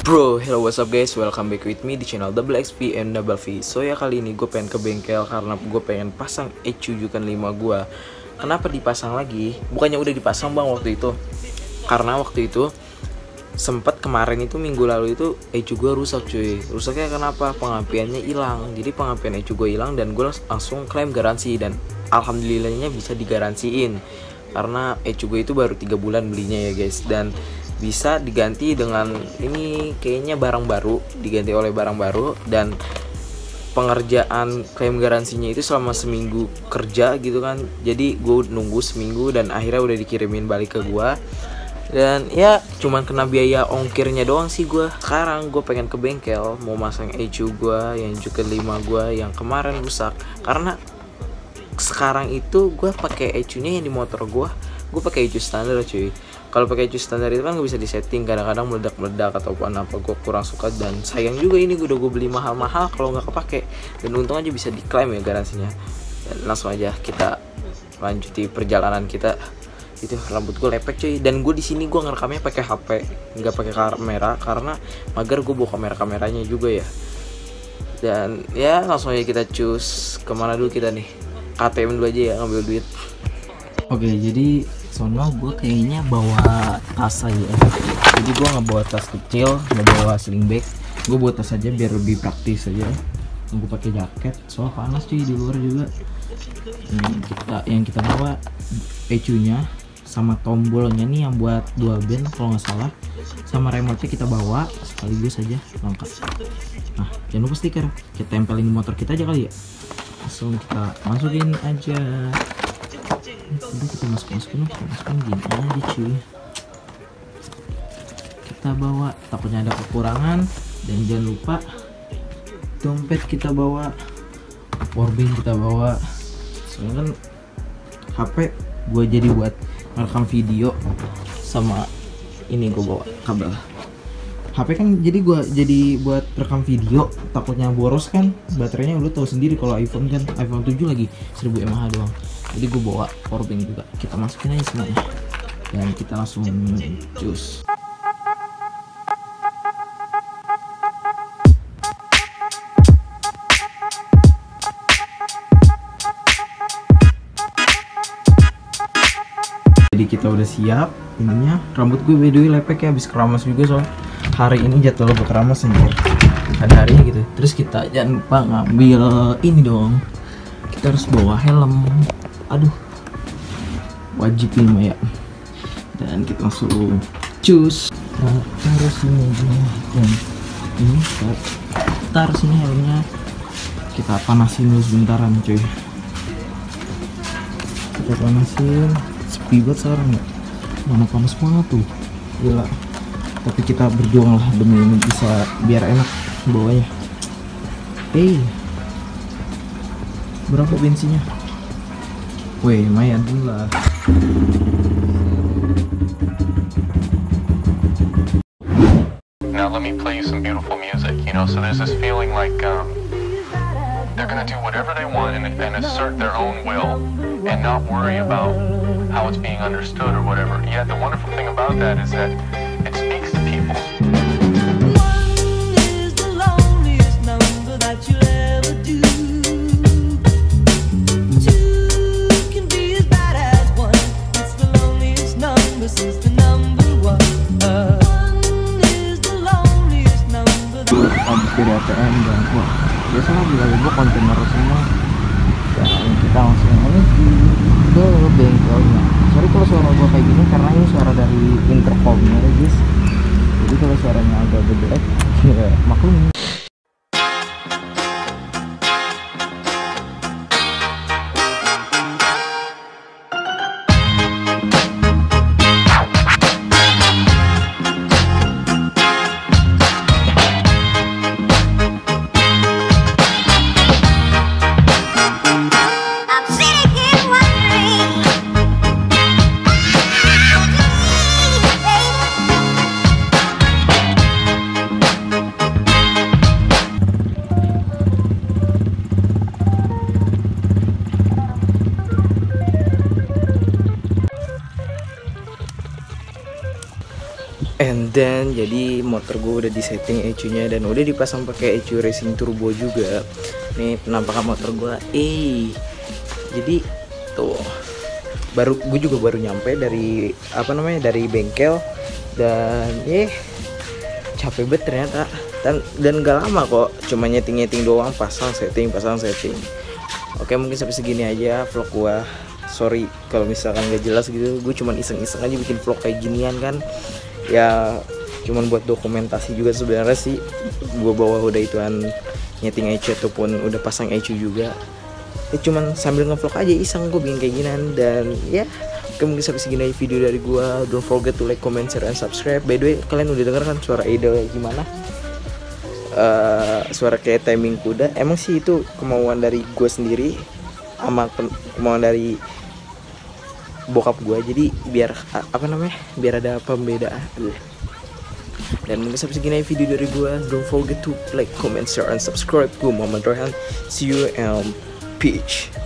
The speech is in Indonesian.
Bro, hello, what's up guys, welcome back with me di channel Double XP and Double V. So ya, kali ini gue pengen ke bengkel karena gue pengen pasang Ecujukan 5 gue. Kenapa dipasang lagi? Bukannya udah dipasang bang waktu itu. Karena waktu itu sempat kemarin itu minggu lalu itu Ecu gue rusak cuy. Rusaknya kenapa? Pengampiannya hilang. Jadi pengampian Ecu gue hilang dan gue langsung klaim garansi. Dan alhamdulillahnya bisa digaransiin karena Ecu gue itu baru 3 bulan belinya ya guys. Dan bisa diganti dengan ini kayaknya barang baru, diganti oleh barang baru. Dan pengerjaan klaim garansinya itu selama seminggu kerja gitu kan. Jadi gue nunggu seminggu dan akhirnya udah dikirimin balik ke gue. Dan ya cuman kena biaya ongkirnya doang sih gue. Sekarang gue pengen ke bengkel mau masang Ecu gue yang Jukan 5 gue yang kemarin rusak. Karena sekarang itu gue pakai Ecunya yang di motor gue pakai Ecu standar cuy. Kalau pakai Ecu standar itu kan gak bisa disetting, kadang-kadang meledak-meledak ataupun apa, gue kurang suka. Dan sayang juga ini gue beli mahal-mahal kalau nggak kepake. Dan untung aja bisa diklaim ya garansinya. Dan langsung aja kita lanjuti perjalanan kita. Itu rambut gue lepek cuy. Dan gue di sini gue ngerekamnya pakai HP, nggak pakai kamera karena mager gue bawa kameranya juga ya. Dan ya langsung aja kita cus. Kemana dulu kita nih? KTM dulu aja ya, ngambil duit. Oke, jadi sono gue kayaknya bawa tas aja. Jadi gue nggak bawa tas kecil, nggak bawa sling bag. Gue bawa tas aja biar lebih praktis aja. Gue pakai jaket, soal panas cuy di luar juga. Yang kita bawa Ecunya sama tombolnya nih yang buat 2 band kalau nggak salah. Sama remote-nya kita bawa sekaligus aja lengkap. Nah, jangan lupa stiker. Kita tempelin di motor kita aja kali ya. Langsung kita masukin aja. Udah kita masukin gini aja cuy. Kita bawa, takutnya ada kekurangan. Dan jangan lupa dompet kita bawa, powerbank kita bawa. Soalnya kan HP gue jadi buat merekam video, sama ini gue bawa kabel. HP kan jadi buat rekam video, takutnya boros kan baterainya. Lu tahu sendiri kalau iPhone kan, iPhone 7 lagi 1000 mAh doang. Jadi gue bawa powerbank juga, kita masukin aja semuanya dan kita langsung cus. Jadi kita udah siap ininya. Rambut gue by the way lepek ya, habis keramas juga soal hari ini jadwal gue keramas sendiri. Ada harinya gitu. Terus kita jangan lupa ngambil ini dong. Kita harus bawa helm. Aduh, wajib nih ya. Dan kita langsung cus. Nah, taruh sini aja. Dan ini kita taruh sini helmnya. Kita panasin dulu sebentaran cuy. Kita panasin. Sepi banget sekarang ya. Mana panas banget tuh. Gila. Tapi kita berjuang lah demi ini bisa biar enak bawanya. Berapa bensinnya? Weh, lumayan dulu lah. Now let me play you some beautiful music, you know, so there's this feeling like they're gonna do whatever they want and assert their own will and not worry about how it's being understood or whatever. Yet the wonderful thing about that is that it speaks to people. Dari ATM dan wah biasanya bila kontainer semua. Dan kita langsung menuju ke bengkelnya. Sorry kalau suara gua kayak gini karena ini suara dari intercomnya ya guys. Jadi kalau suaranya agak gede ya maklum. And then jadi motor gue udah disetting ECU-nya dan udah dipasang pakai ECU Racing Turbo juga. Nih penampakan motor gue. Jadi tuh gue juga baru nyampe dari dari bengkel dan capek banget ternyata. Dan gak lama kok, cuma nyeting doang, pasang setting. Oke, mungkin sampai segini aja vlog gue. Sorry kalau misalkan gak jelas gitu, gue cuma iseng-iseng aja bikin vlog kayak ginian kan. Ya cuman buat dokumentasi juga sebenarnya sih. Gue bawa udah ituan nyeting ECU ataupun udah pasang ECU juga. Cuman sambil ngevlog aja iseng gue bikin kayak ginian. Dan ya mungkin sampai segini aja video dari gue. Don't forget to like, comment, share, and subscribe. By the way, kalian udah denger kan suara idol gimana? Suara kayak timing kuda. Emang sih itu kemauan dari gue sendiri sama kemauan dari bokap gue, jadi biar biar ada pembedaan. Dan mungkin sampai segini video dari gue. Don't forget to like, comment, share, and subscribe. Gue Muhammad Rohan. See you and peace.